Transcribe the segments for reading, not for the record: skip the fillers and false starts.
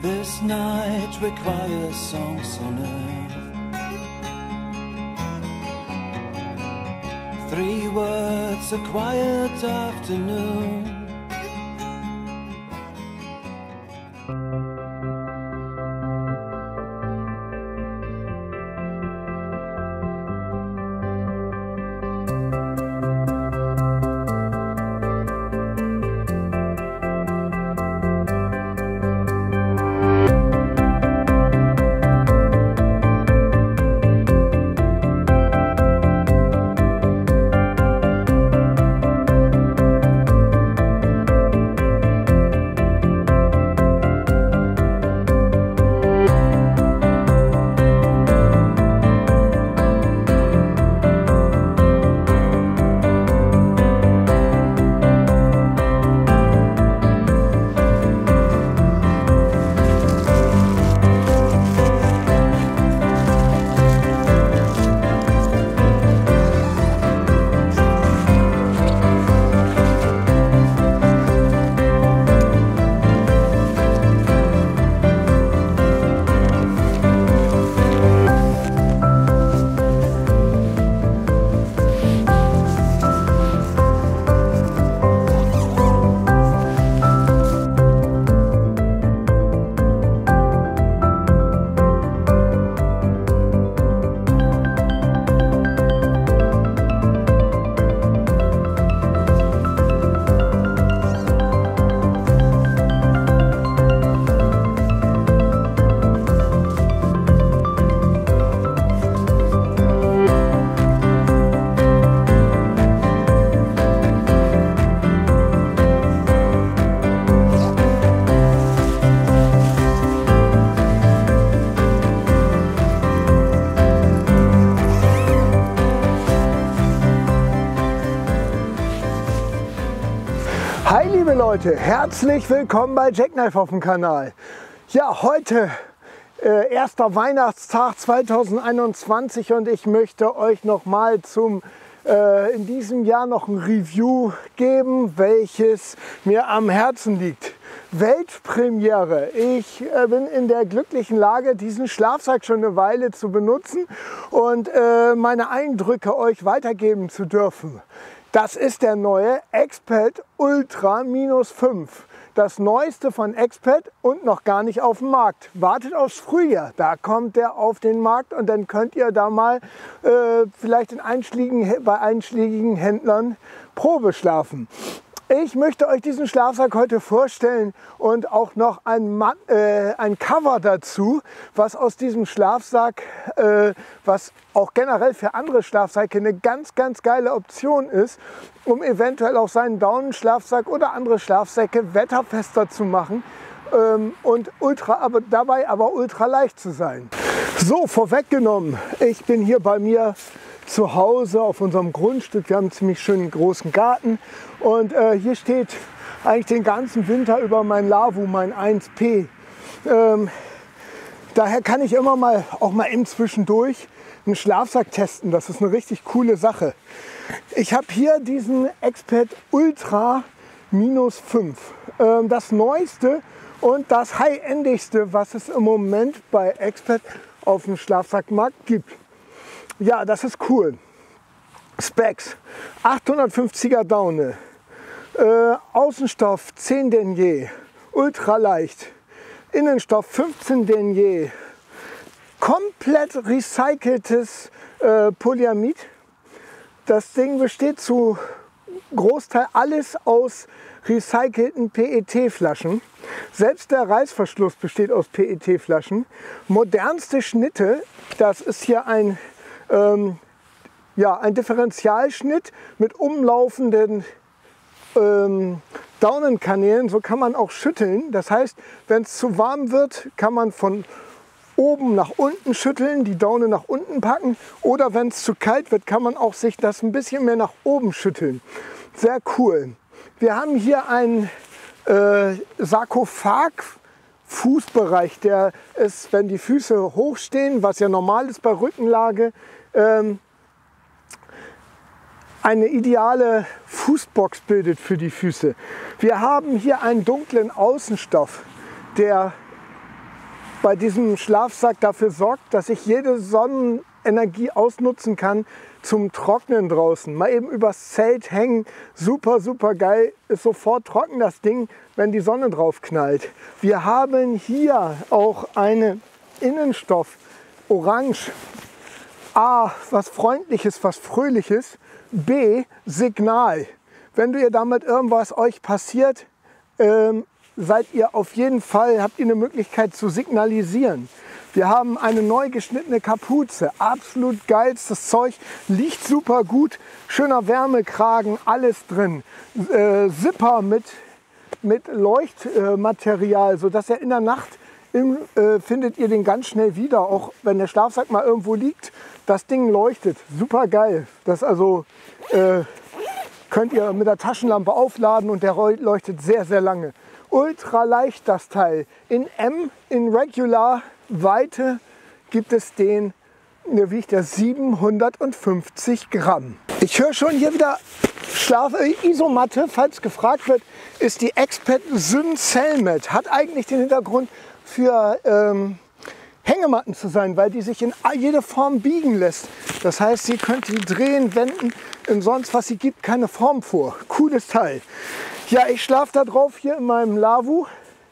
This night requires songs on earth. 3 words, a quiet afternoon. Hi liebe Leute, herzlich willkommen bei Jackknife auf dem Kanal. Ja, heute erster Weihnachtstag 2021 und ich möchte euch nochmal in diesem Jahr noch ein Review geben, welches mir am Herzen liegt. Weltpremiere. Ich bin in der glücklichen Lage, diesen Schlafsack schon eine Weile zu benutzen und meine Eindrücke euch weitergeben zu dürfen. Das ist der neue Exped Ultra -5. Das neueste von Exped und noch gar nicht auf dem Markt. Wartet aufs Frühjahr, da kommt der auf den Markt und dann könnt ihr da mal vielleicht bei einschlägigen Händlern Probe schlafen. Ich möchte euch diesen Schlafsack heute vorstellen und auch noch ein Cover dazu, was aus diesem Schlafsack, was auch generell für andere Schlafsäcke eine ganz geile Option ist, um eventuell auch seinen Daunenschlafsack oder andere Schlafsäcke wetterfester zu machen und dabei aber ultra leicht zu sein. So, vorweggenommen, ich bin hier bei mir zu Hause auf unserem Grundstück. Wir haben einen ziemlich schönen großen Garten und hier steht eigentlich den ganzen Winter über mein Lavu, mein 1P. Daher kann ich immer auch mal eben zwischendurch einen Schlafsack testen. Das ist eine richtig coole Sache. Ich habe hier diesen Exped Ultra -5. Das neueste und das high-endigste, was es im Moment bei Exped auf dem Schlafsackmarkt gibt. Ja, das ist cool. Specs: 850er Daune, Außenstoff 10 Denier, ultra leicht, Innenstoff 15 Denier, komplett recyceltes Polyamid. Das Ding besteht zu Großteil alles aus recycelten PET-Flaschen. Selbst der Reißverschluss besteht aus PET-Flaschen. Modernste Schnitte, das ist hier ein Differentialschnitt mit umlaufenden Daunenkanälen. So kann man auch schütteln. Das heißt, wenn es zu warm wird, kann man von oben nach unten schütteln, die Daune nach unten packen. Oder wenn es zu kalt wird, kann man auch sich das ein bisschen mehr nach oben schütteln. Sehr cool. Wir haben hier einen Sarkophag-Fußbereich, der ist, wenn die Füße hoch stehen, was ja normal ist bei Rückenlage, eine ideale Fußbox bildet für die Füße. Wir haben hier einen dunklen Außenstoff, der bei diesem Schlafsack dafür sorgt, dass ich jede Sonnenenergie ausnutzen kann zum Trocknen draußen. Mal eben übers Zelt hängen, super, super geil, ist sofort trocken das Ding, wenn die Sonne drauf knallt. Wir haben hier auch eine Innenstoff, orange, A, was Freundliches, was Fröhliches, B, Signal. Wenn ihr damit irgendwas euch passiert, seid ihr auf jeden Fall, habt ihr eine Möglichkeit zu signalisieren. Wir haben eine neu geschnittene Kapuze, absolut geilstes Zeug, liegt super gut, schöner Wärmekragen, alles drin. Zipper mit Leuchtmaterial, sodass er in der Nacht findet ihr den ganz schnell wieder, auch wenn der Schlafsack mal irgendwo liegt. Das Ding leuchtet, super geil. Das also könnt ihr mit der Taschenlampe aufladen und der leuchtet sehr, sehr lange. Ultra leicht das Teil. In M, in Regular Weite gibt es den, der wiegt ja 750 Gramm. Ich höre schon hier wieder Isomatte, falls gefragt wird, ist die Expert Syn Cellmat. Hat eigentlich den Hintergrund für Hängematten zu sein, weil die sich in jede Form biegen lässt. Das heißt, sie könnt die drehen, wenden, in sonst was sie gibt, keine Form vor. Cooles Teil. Ja, ich schlafe da drauf hier in meinem Lavu.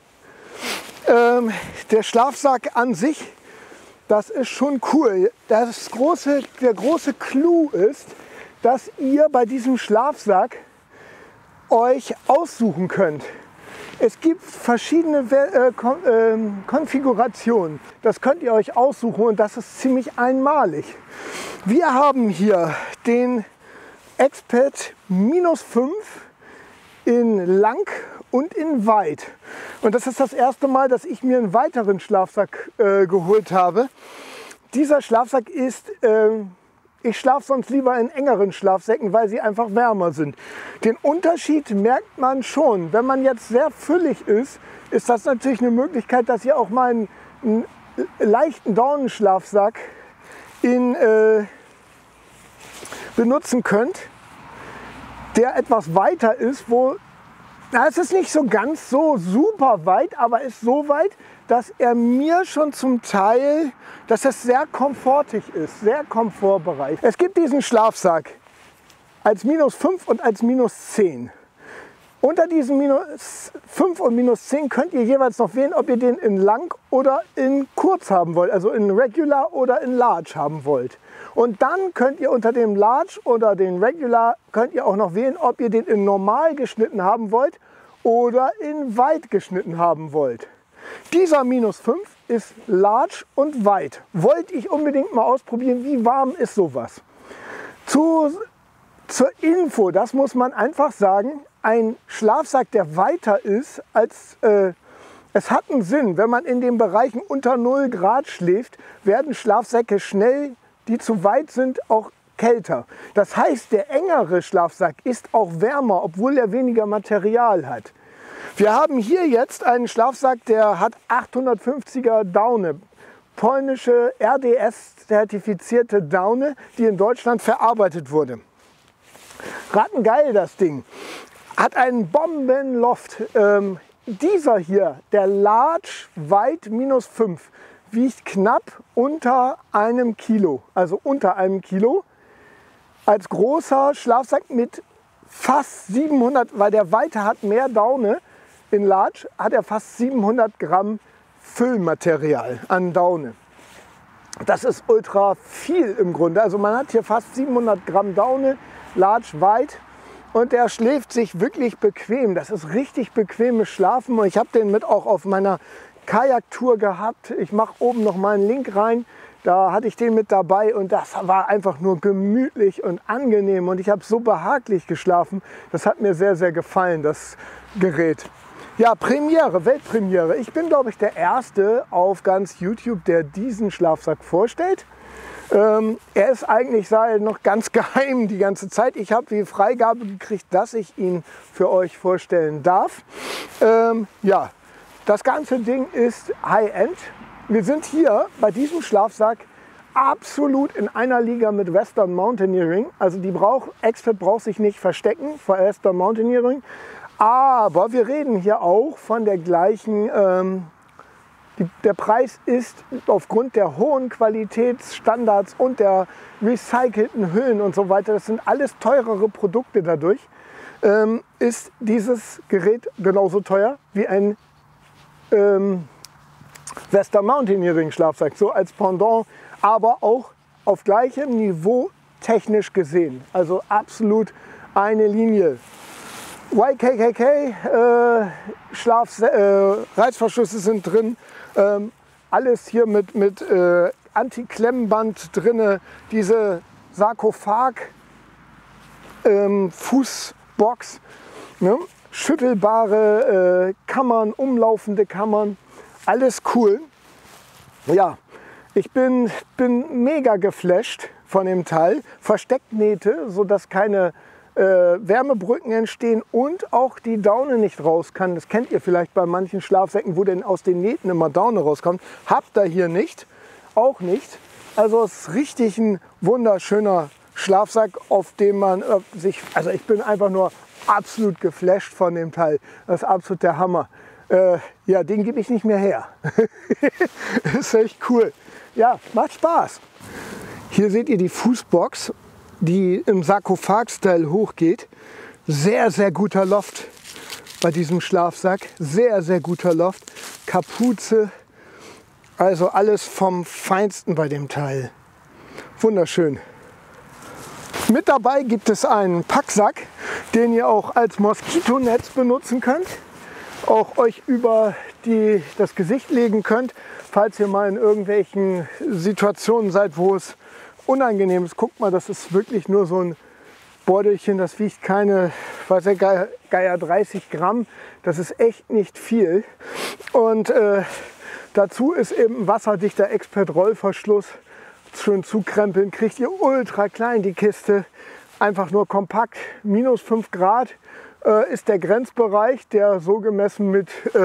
Der Schlafsack an sich, das ist schon cool. Der große Clou ist, dass ihr bei diesem Schlafsack euch aussuchen könnt. Es gibt verschiedene Konfigurationen. Das könnt ihr euch aussuchen und das ist ziemlich einmalig. Wir haben hier den Expert -5 in lang und in weit. Und das ist das erste Mal, dass ich mir einen weiteren Schlafsack geholt habe. Dieser Schlafsack ist, ich schlafe sonst lieber in engeren Schlafsäcken, weil sie einfach wärmer sind. Den Unterschied merkt man schon. Wenn man jetzt sehr füllig ist, ist das natürlich eine Möglichkeit, dass ihr auch mal einen leichten Daunenschlafsack benutzen könnt, der etwas weiter ist, es ist nicht so ganz so super weit, aber ist so weit, dass er mir schon zum Teil, dass es sehr komfortig ist, sehr Komfortbereich. Es gibt diesen Schlafsack als -5 und als -10. Unter diesen -5 und -10 könnt ihr jeweils noch wählen, ob ihr den in lang oder in kurz haben wollt, also in Regular oder in Large haben wollt. Und dann könnt ihr unter dem Large oder den Regular könnt ihr auch noch wählen, ob ihr den in normal geschnitten haben wollt oder in weit geschnitten haben wollt. Dieser -5 ist Large und weit. Wollte ich unbedingt mal ausprobieren, wie warm ist sowas. Zur Info, das muss man einfach sagen, ein Schlafsack, der weiter ist als es hat einen Sinn, wenn man in den Bereichen unter 0 Grad schläft, werden Schlafsäcke schnell, die zu weit sind, auch kälter. Das heißt, der engere Schlafsack ist auch wärmer, obwohl er weniger Material hat. Wir haben hier jetzt einen Schlafsack, der hat 850er Daune. Polnische RDS-zertifizierte Daune, die in Deutschland verarbeitet wurde. Rattengeil das Ding. Hat einen Bombenloft. Dieser hier, der Large Weit -5, wiegt knapp unter einem Kilo. Also unter einem Kilo. Als großer Schlafsack mit fast 700, weil der Weite hat mehr Daune. In Large hat er fast 700 Gramm Füllmaterial an Daune. Das ist ultra viel im Grunde. Also man hat hier fast 700 Gramm Daune, Large weit. Und der schläft sich wirklich bequem. Das ist richtig bequemes Schlafen. Und ich habe den mit auch auf meiner Kajaktour gehabt. Ich mache oben noch mal einen Link rein. Da hatte ich den mit dabei und das war einfach nur gemütlich und angenehm. Und ich habe so behaglich geschlafen. Das hat mir sehr, sehr gefallen, das Gerät. Ja, Premiere, Weltpremiere. Ich bin, glaube ich, der Erste auf ganz YouTube, der diesen Schlafsack vorstellt. Er ist eigentlich noch ganz geheim die ganze Zeit. Ich habe die Freigabe gekriegt, dass ich ihn für euch vorstellen darf. Ja, das ganze Ding ist High-End. Wir sind hier bei diesem Schlafsack absolut in einer Liga mit Western Mountaineering. Also die Expert braucht sich nicht verstecken vor Western Mountaineering. Aber wir reden hier auch von der gleichen Der Preis ist aufgrund der hohen Qualitätsstandards und der recycelten Hüllen und so weiter, das sind alles teurere Produkte dadurch, ist dieses Gerät genauso teuer wie ein Western Mountaineering Schlafsack, so als Pendant, aber auch auf gleichem Niveau technisch gesehen. Also absolut eine Linie. YKKK, Reißverschlüsse sind drin, alles hier mit Anti-Klemmband drin, diese Sarkophag Fußbox, ne? Schüttelbare Kammern, umlaufende Kammern, alles cool. Ja, ich bin mega geflasht von dem Teil. Verstecknähte, sodass keine Wärmebrücken entstehen und auch die Daune nicht raus kann. Das kennt ihr vielleicht bei manchen Schlafsäcken, wo denn aus den Nähten immer Daune rauskommt. Habt ihr hier nicht, auch nicht. Also es ist richtig ein wunderschöner Schlafsack, auf dem man also ich bin einfach nur absolut geflasht von dem Teil. Das ist absolut der Hammer. Ja, den gebe ich nicht mehr her. Ist echt cool. Ja, macht Spaß. Hier seht ihr die Fußbox, die im Sarkophag-Style hochgeht. Sehr, sehr guter Loft bei diesem Schlafsack. Sehr, sehr guter Loft. Kapuze, also alles vom Feinsten bei dem Teil. Wunderschön. Mit dabei gibt es einen Packsack, den ihr auch als Moskitonetz benutzen könnt. Auch euch über das Gesicht legen könnt, falls ihr mal in irgendwelchen Situationen seid, wo es unangenehm ist. Guckt mal, das ist wirklich nur so ein Bordelchen, das wiegt keine, weiß der Geier, 30 Gramm. Das ist echt nicht viel. Und dazu ist eben ein wasserdichter Expert-Rollverschluss. Schön zukrempeln, kriegt ihr ultra klein die Kiste. Einfach nur kompakt, minus 5 Grad ist der Grenzbereich, der so gemessen mit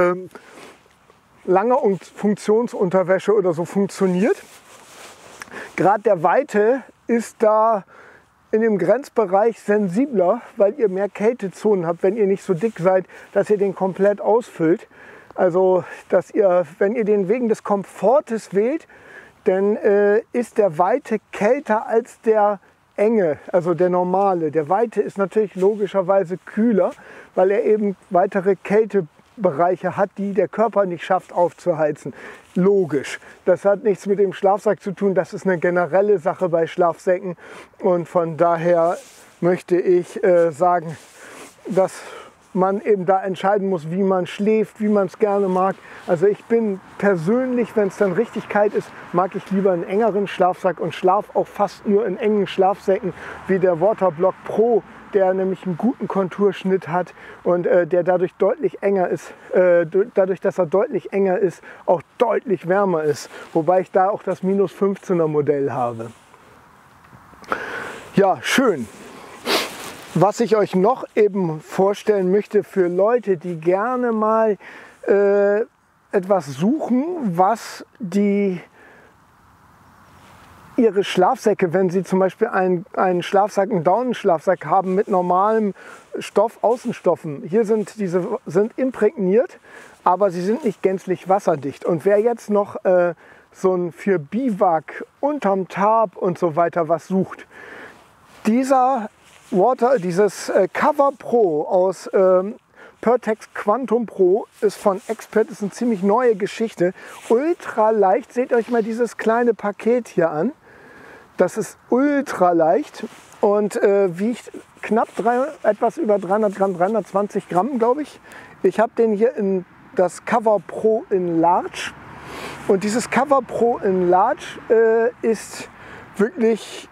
langer Funktionsunterwäsche oder so funktioniert. Grad der Weite ist da in dem Grenzbereich sensibler, weil ihr mehr Kältezonen habt, wenn ihr nicht so dick seid, dass ihr den komplett ausfüllt. Also, dass ihr, wenn ihr den wegen des Komfortes wählt, dann ist der Weite kälter als der Enge, also der normale. Der Weite ist natürlich logischerweise kühler, weil er eben weitere Kältebereiche hat, die der Körper nicht schafft aufzuheizen. Logisch. Das hat nichts mit dem Schlafsack zu tun, das ist eine generelle Sache bei Schlafsäcken. Und von daher möchte ich sagen, dass man eben da entscheiden muss, wie man schläft, wie man es gerne mag. Also ich bin persönlich, wenn es dann richtig kalt ist, mag ich lieber einen engeren Schlafsack und schlaf auch fast nur in engen Schlafsäcken wie der Waterblock Pro, der nämlich einen guten Konturschnitt hat und der dadurch deutlich enger ist, dadurch, dass er deutlich enger ist, auch deutlich wärmer ist. Wobei ich da auch das minus 15er Modell habe. Ja, schön. Was ich euch noch eben vorstellen möchte für Leute, die gerne mal etwas suchen, was ihre Schlafsäcke, wenn sie zum Beispiel einen Schlafsack, einen Daunenschlafsack haben mit normalem Stoff, Außenstoffen. Hier sind imprägniert, aber sie sind nicht gänzlich wasserdicht. Und wer jetzt noch so ein für Biwak unterm Tarp und so weiter was sucht, dieses Cover Pro aus Pertex Quantum Pro ist von Expert, ist eine ziemlich neue Geschichte. Ultra leicht, seht euch mal dieses kleine Paket hier an. Das ist ultra leicht und wiegt knapp etwas über 300 Gramm, 320 Gramm, glaube ich. Ich habe den hier in das Cover Pro in Large. Und dieses Cover Pro in Large ist wirklich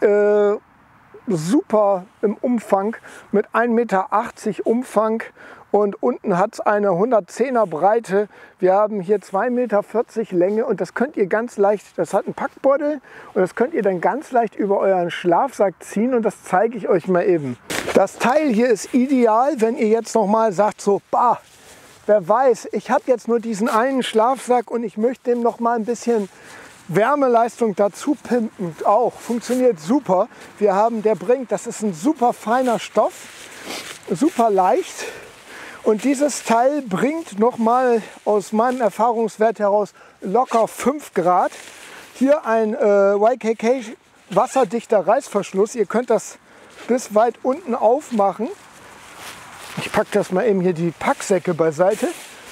super im Umfang mit 1,80 Meter Umfang und unten hat es eine 110er Breite. Wir haben hier 2,40 Meter Länge und das könnt ihr ganz leicht, das hat einen Packbeutel und das könnt ihr dann ganz leicht über euren Schlafsack ziehen und das zeige ich euch mal eben. Das Teil hier ist ideal, wenn ihr jetzt noch mal sagt so, bah, wer weiß, ich habe jetzt nur diesen einen Schlafsack und ich möchte dem noch mal ein bisschen Wärmeleistung dazu pimpen, auch funktioniert super. Das ist ein super feiner Stoff, super leicht und dieses Teil bringt nochmal aus meinem Erfahrungswert heraus locker 5 Grad. Hier ein YKK wasserdichter Reißverschluss. Ihr könnt das bis weit unten aufmachen. Ich packe das mal eben hier die Packsäcke beiseite.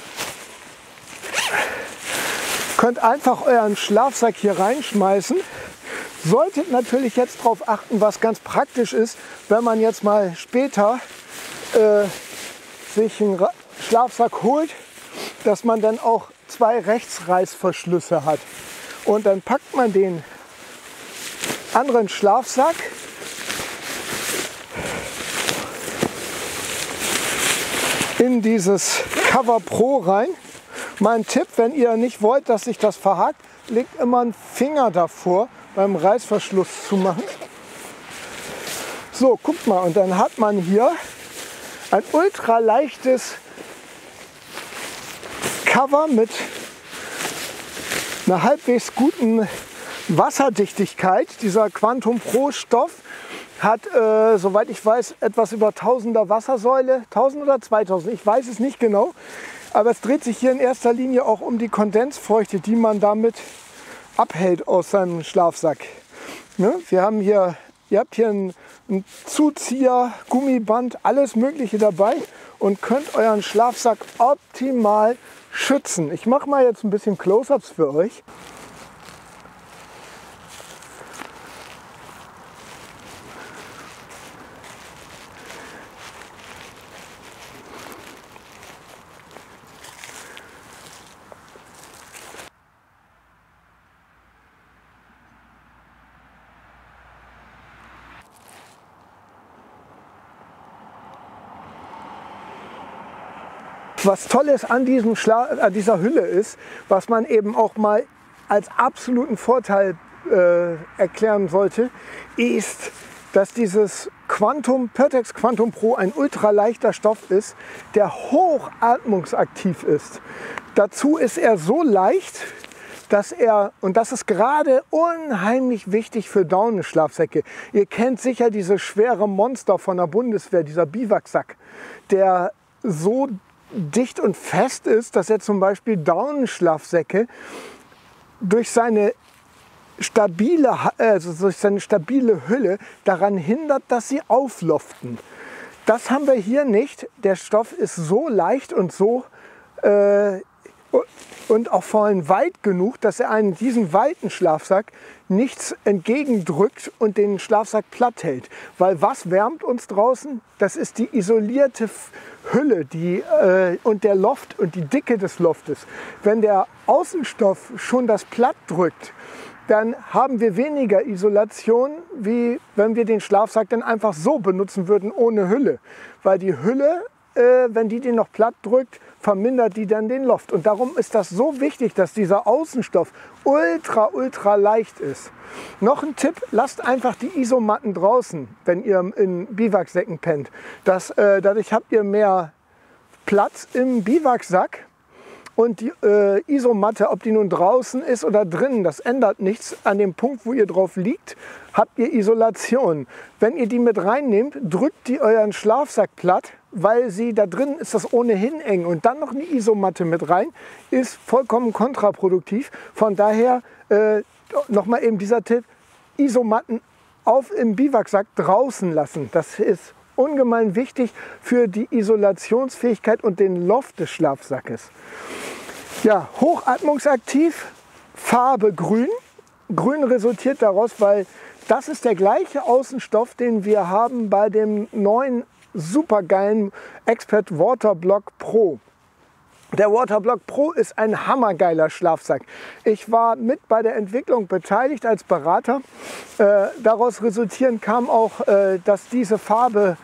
Könnt einfach euren Schlafsack hier reinschmeißen. Solltet natürlich jetzt darauf achten, was ganz praktisch ist, wenn man jetzt mal später sich einen Schlafsack holt, dass man dann auch 2 Rechtsreißverschlüsse hat. Und dann packt man den anderen Schlafsack in dieses Cover Pro rein. Mein Tipp, wenn ihr nicht wollt, dass sich das verhakt, legt immer einen Finger davor beim Reißverschluss zu machen. So, guckt mal, und dann hat man hier ein ultra leichtes Cover mit einer halbwegs guten Wasserdichtigkeit. Dieser Quantum Pro Stoff hat, soweit ich weiß, etwas über 1000er Wassersäule, 1000 oder 2000, ich weiß es nicht genau. Aber es dreht sich hier in erster Linie auch um die Kondensfeuchte, die man damit abhält aus seinem Schlafsack. Ne? Ihr habt hier einen Zuzieher, Gummiband, alles Mögliche dabei und könnt euren Schlafsack optimal schützen. Ich mache mal jetzt ein bisschen Close-ups für euch. Was Tolles an dieser Hülle ist, was man eben auch mal als absoluten Vorteil erklären sollte, ist, dass dieses Pertex Quantum Pro ein ultraleichter Stoff ist, der hochatmungsaktiv ist. Dazu ist er so leicht, dass er, und das ist gerade unheimlich wichtig für Daunenschlafsäcke. Ihr kennt sicher diese schwere Monster von der Bundeswehr, dieser Biwaksack, der so dicht und fest ist, dass er zum Beispiel Daunenschlafsäcke durch seine stabile Hülle daran hindert, dass sie aufloften. Das haben wir hier nicht. Der Stoff ist so leicht und so und auch vor allem weit genug, dass er einen diesen weiten Schlafsack nichts entgegendrückt und den Schlafsack platt hält. Weil was wärmt uns draußen? Das ist die isolierte Hülle und der Loft und die Dicke des Loftes. Wenn der Außenstoff schon das platt drückt, dann haben wir weniger Isolation, wie wenn wir den Schlafsack dann einfach so benutzen würden ohne Hülle. Weil die Hülle, wenn die den noch platt drückt, vermindert die dann den Loft. Und darum ist das so wichtig, dass dieser Außenstoff ultra leicht ist. Noch ein Tipp, lasst einfach die Isomatten draußen, wenn ihr in Biwaksäcken pennt. Dadurch habt ihr mehr Platz im Biwaksack. Und die Isomatte, ob die nun draußen ist oder drinnen, das ändert nichts. An dem Punkt, wo ihr drauf liegt, habt ihr Isolation. Wenn ihr die mit reinnehmt, drückt die euren Schlafsack platt, weil da drin ist das ohnehin eng. Und dann noch eine Isomatte mit rein, ist vollkommen kontraproduktiv. Von daher nochmal eben dieser Tipp, Isomatten im Biwaksack draußen lassen. Das ist ungemein wichtig für die Isolationsfähigkeit und den Loft des Schlafsackes. Ja, hochatmungsaktiv, Farbe grün. Grün resultiert daraus, weil das ist der gleiche Außenstoff, den wir haben bei dem neuen supergeilen Expert Waterblock Pro. Der Waterblock Pro ist ein hammergeiler Schlafsack. Ich war mit bei der Entwicklung beteiligt als Berater. Daraus resultierend kam auch, dass diese Farbe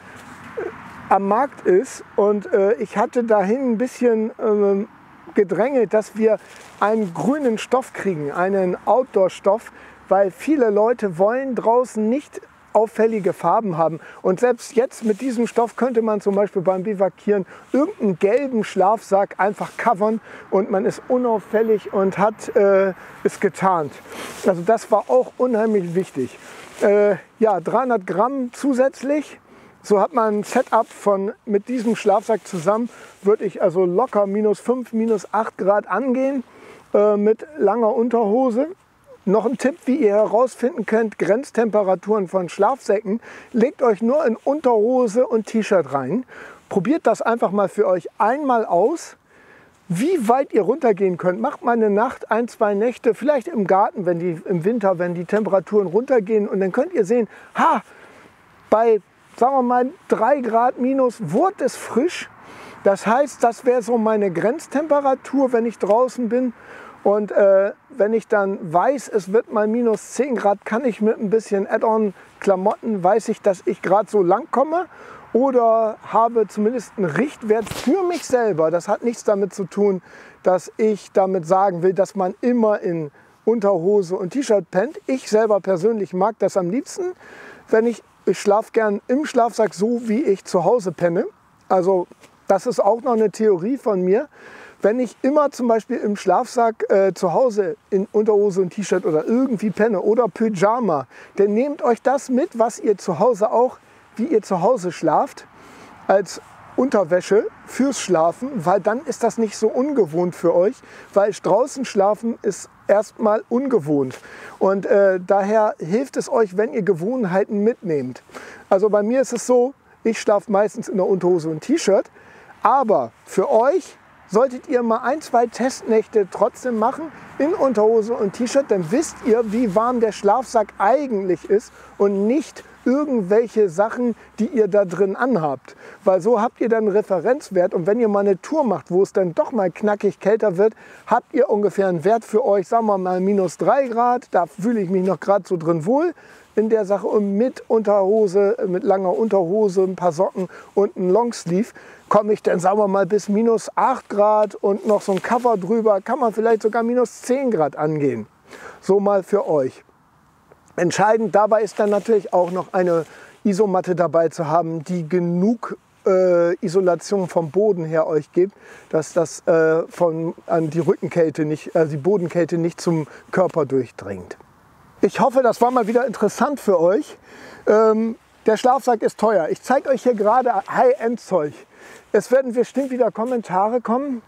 am Markt ist. Und ich hatte dahin ein bisschen gedrängelt, dass wir einen grünen Stoff kriegen, einen Outdoor-Stoff, weil viele Leute wollen draußen nicht auffällige Farben haben. Und selbst jetzt mit diesem Stoff könnte man zum Beispiel beim Bivakieren irgendeinen gelben Schlafsack einfach covern und man ist unauffällig und hat es getarnt. Also das war auch unheimlich wichtig. Ja, 300 Gramm zusätzlich. So hat man ein Setup mit diesem Schlafsack zusammen, würde ich also locker -5, -8 Grad angehen. mit langer Unterhose. Noch ein Tipp, wie ihr herausfinden könnt, Grenztemperaturen von Schlafsäcken. Legt euch nur in Unterhose und T-Shirt rein. Probiert das einfach mal für euch einmal aus, wie weit ihr runtergehen könnt. Macht mal eine Nacht, 1, 2 Nächte, vielleicht im Garten, im Winter, wenn die Temperaturen runtergehen. Und dann könnt ihr sehen, bei, sagen wir mal, 3 Grad minus wurde es frisch. Das heißt, das wäre so meine Grenztemperatur, wenn ich draußen bin. Und wenn ich dann weiß, es wird mal minus 10 Grad, kann ich mit ein bisschen Add-on-Klamotten, weiß ich, dass ich gerade so lang komme. Oder habe zumindest einen Richtwert für mich selber. Das hat nichts damit zu tun, dass ich damit sagen will, dass man immer in Unterhose und T-Shirt pennt. Ich selber persönlich mag das am liebsten, wenn ich schlafe gern im Schlafsack, so wie ich zu Hause penne. Also das ist auch noch eine Theorie von mir. Wenn ich immer zum Beispiel im Schlafsack zu Hause in Unterhose und T-Shirt oder irgendwie penne oder Pyjama, dann nehmt euch das mit, was ihr zu Hause auch, wie ihr zu Hause schlaft, als Unterwäsche fürs Schlafen, weil dann ist das nicht so ungewohnt für euch, weil draußen schlafen ist erstmal ungewohnt. Und daher hilft es euch, wenn ihr Gewohnheiten mitnehmt. Also bei mir ist es so, ich schlafe meistens in der Unterhose und T-Shirt, aber für euch solltet ihr mal 1, 2 Testnächte trotzdem machen in Unterhose und T-Shirt, dann wisst ihr, wie warm der Schlafsack eigentlich ist und nicht irgendwelche Sachen, die ihr da drin anhabt. Weil so habt ihr dann einen Referenzwert und wenn ihr mal eine Tour macht, wo es dann doch mal knackig kälter wird, habt ihr ungefähr einen Wert für euch, sagen wir mal minus 3 Grad, da fühle ich mich noch gerade so drin wohl in der Sache und mit Unterhose, mit langer Unterhose, ein paar Socken und ein Longsleeve, komme ich dann, sagen wir mal, bis minus 8 Grad und noch so ein Cover drüber, kann man vielleicht sogar minus 10 Grad angehen. So mal für euch. Entscheidend dabei ist dann natürlich auch noch eine Isomatte dabei zu haben, die genug Isolation vom Boden her euch gibt, dass das die Rückenkälte nicht, die Bodenkälte nicht zum Körper durchdringt. Ich hoffe, das war mal wieder interessant für euch. Der Schlafsack ist teuer. Ich zeige euch hier gerade High-End-Zeug. Es werden bestimmt wieder Kommentare kommen.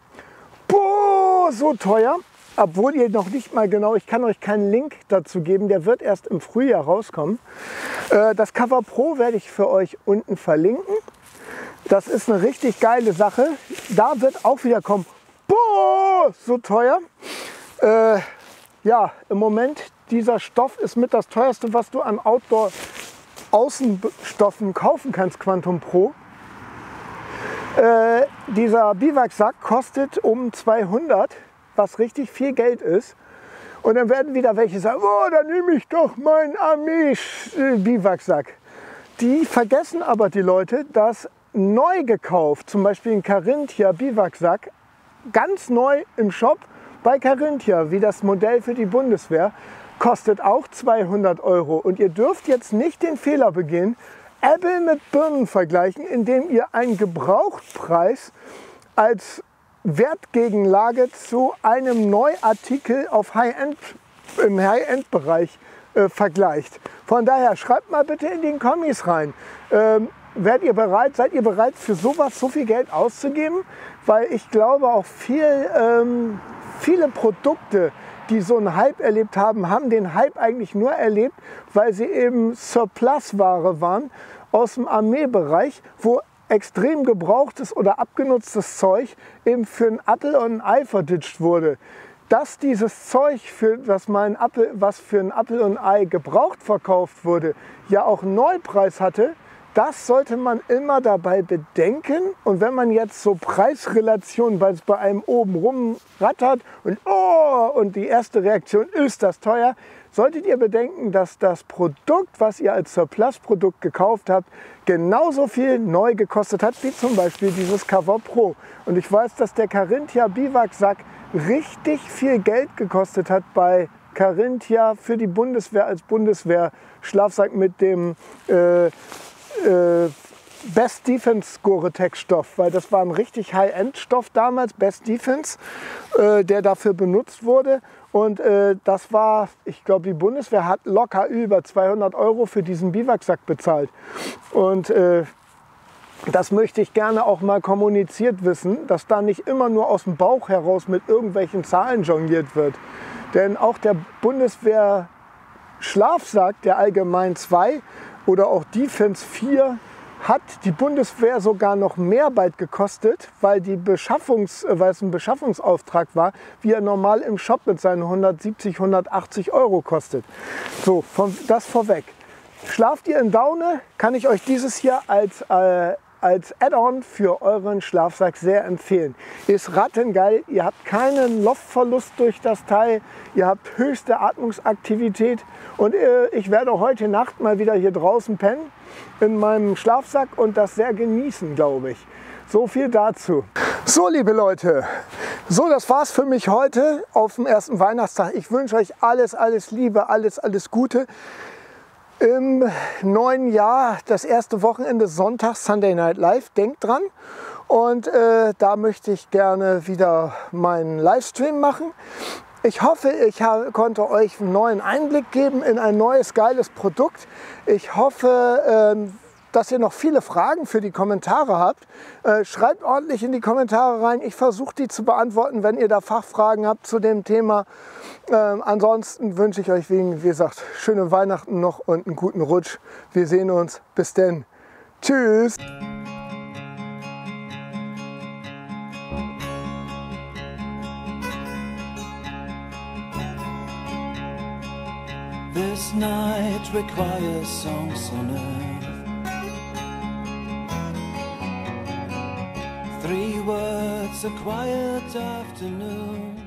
Boah, so teuer. Obwohl ihr noch nicht mal genau, ich kann euch keinen Link dazu geben, der wird erst im Frühjahr rauskommen. Das Cover Pro werde ich für euch unten verlinken. Das ist eine richtig geile Sache. Da wird auch wieder kommen, boah, so teuer. Ja, im Moment, dieser Stoff ist mit das teuerste, was du an Outdoor-Außenstoffen kaufen kannst, Quantum Pro. Dieser Biwaksack kostet um 200, was richtig viel Geld ist. Und dann werden wieder welche sagen, oh, dann nehme ich doch meinen Armee-Biwaksack. Die vergessen aber die Leute, dass neu gekauft, zum Beispiel ein Carinthia Biwaksack, ganz neu im Shop bei Carinthia, wie das Modell für die Bundeswehr, kostet auch 200 Euro. Und ihr dürft jetzt nicht den Fehler begehen, Äpfel mit Birnen vergleichen, indem ihr einen Gebrauchtpreis als Wertgegenlage zu einem Neuartikel im High-End-Bereich vergleicht. Von daher schreibt mal bitte in den Kommis rein. Seid ihr bereit für sowas so viel Geld auszugeben? Weil ich glaube auch viele Produkte, die so einen Hype erlebt haben, haben den Hype eigentlich nur erlebt, weil sie eben Surplusware waren aus dem Armeebereich, wo extrem gebrauchtes oder abgenutztes Zeug eben für ein Apfel und ein Ei verditscht wurde. Dass dieses Zeug, was für ein Apfel und ein Ei gebraucht verkauft wurde, ja auch einen Neupreis hatte, das sollte man immer dabei bedenken. Und wenn man jetzt so Preisrelationen bei einem oben rumrattert und die erste Reaktion ist das teuer, solltet ihr bedenken, dass das Produkt, was ihr als Surplus-Produkt gekauft habt, genauso viel neu gekostet hat, wie zum Beispiel dieses Cover Pro. Und ich weiß, dass der Carinthia Biwaksack richtig viel Geld gekostet hat bei Carinthia für die Bundeswehr als Bundeswehr-Schlafsack mit dem Best Defense Gore-Tex-Stoff, weil das war ein richtig High-End-Stoff damals, Best Defense, der dafür benutzt wurde. Und das war, ich glaube, die Bundeswehr hat locker über 200 Euro für diesen Biwaksack bezahlt. Und Das möchte ich gerne auch mal kommuniziert wissen, dass da nicht immer nur aus dem Bauch heraus mit irgendwelchen Zahlen jongliert wird. Denn auch der Bundeswehr Schlafsack, der Allgemein 2 oder auch Defense 4, hat die Bundeswehr sogar noch mehr bald gekostet, weil es ein Beschaffungsauftrag war, wie er normal im Shop mit seinen 170, 180 Euro kostet. So, das vorweg. Schlaft ihr in Daune, kann ich euch dieses Jahr als Add-on für euren Schlafsack sehr empfehlen. Ist rattengeil, ihr habt keinen Loftverlust durch das Teil, ihr habt höchste Atmungsaktivität und ich werde heute Nacht mal wieder hier draußen pennen in meinem Schlafsack und das sehr genießen, glaube ich. So viel dazu. So, liebe Leute, so, das war's für mich heute auf dem ersten Weihnachtstag. Ich wünsche euch alles Liebe, alles Gute. Im neuen Jahr, das erste Wochenende Sonntag, Sunday Night Live, denkt dran. Und da möchte ich gerne wieder meinen Livestream machen. Ich hoffe, ich konnte euch einen neuen Einblick geben in ein neues, geiles Produkt. Ich hoffe, dass ihr noch viele Fragen für die Kommentare habt. Schreibt ordentlich in die Kommentare rein. Ich versuche die zu beantworten, wenn ihr da Fachfragen habt zu dem Thema. Ansonsten wünsche ich euch, wie gesagt, schöne Weihnachten noch und einen guten Rutsch. Wir sehen uns. Bis denn. Tschüss. This night requires songs on earth. 3 words, a quiet afternoon.